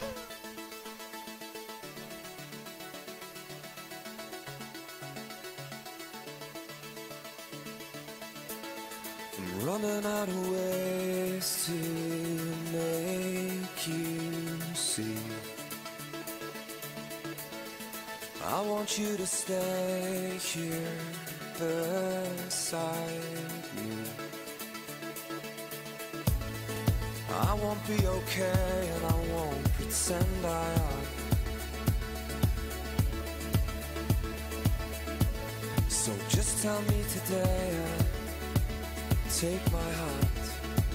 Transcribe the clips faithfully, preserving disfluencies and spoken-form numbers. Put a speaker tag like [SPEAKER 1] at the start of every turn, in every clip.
[SPEAKER 1] I'm running out of ways to make you see. I want you to stay here beside me. I won't be okay and I won't pretend I am. So just tell me today and take my hand.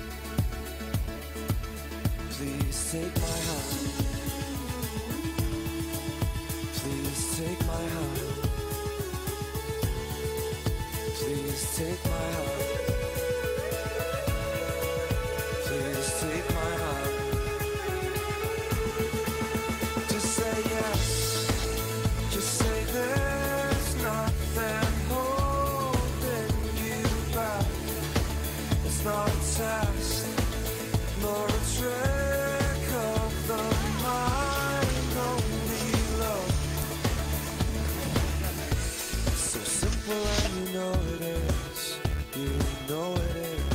[SPEAKER 1] Please take my hand. Please take my hand. Please take my hand. Please take my hand. Just say yes. Just say there's nothing holding you back. It's not a test, nor a trick of the mind, only love. So simple and you know it is, you know it is.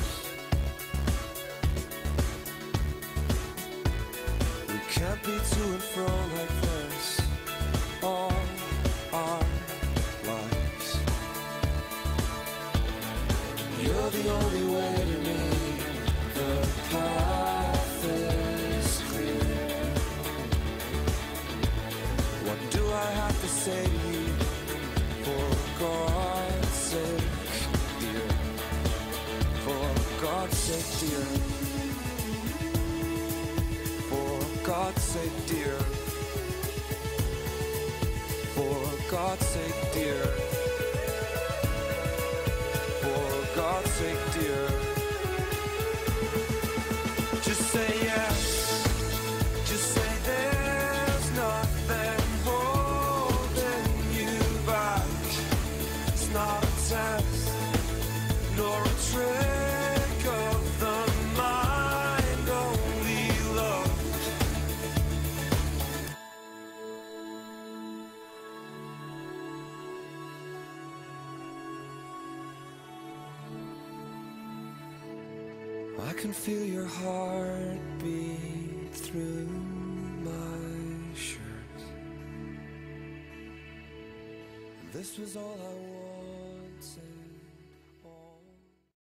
[SPEAKER 1] We can't be to and fro like this all our lives. You're the only way to me, the path is clear. What do I have to say to you? For God's sake, dear. For God's sake, dear. For God's sake, dear. For God's sake, dear. For God's sake, dear. Just say yes. Just say there's nothing holding you back. It's not a test, nor a trick of the mind, only love. I can feel your heartbeat through my shirt. This was all I wanted.